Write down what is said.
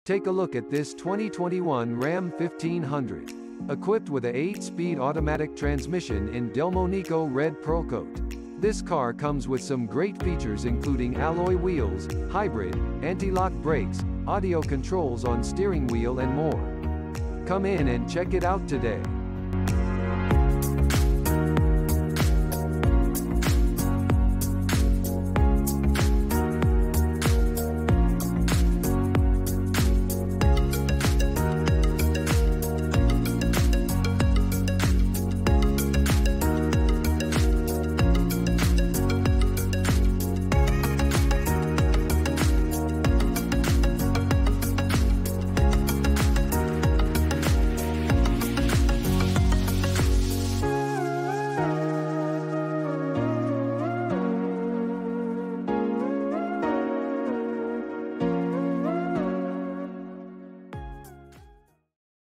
Take a look at this 2021 Ram 1500. Equipped with a 8-speed automatic transmission in Delmonico Red Pearl Coat. This car comes with some great features including alloy wheels, hybrid, anti-lock brakes, audio controls on steering wheel and more. Come in and check it out today.